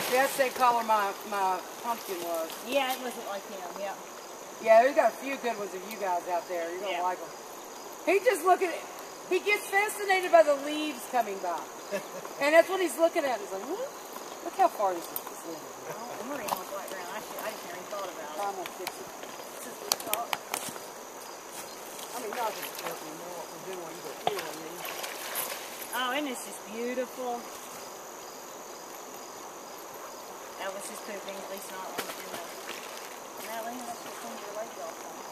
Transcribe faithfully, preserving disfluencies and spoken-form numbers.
That's the same color my, my pumpkin was. Yeah, it wasn't like him, yeah. Yeah, we got a few good ones of you guys out there. You're going to Yeah. like them. He just looking at, he gets fascinated by the leaves coming by. And that's what he's looking at. He's like, hmm? Look how far this is. This leaf. Oh, and we're in on the right ground. I, should, I just never even thought about it. I'm going to fix it. Since we talked. I mean, not just carefully know what we're doing, but you know what I mean. Oh, and it's just beautiful. That was his pooping, at least not on the Madeline, that's just one of your legs off.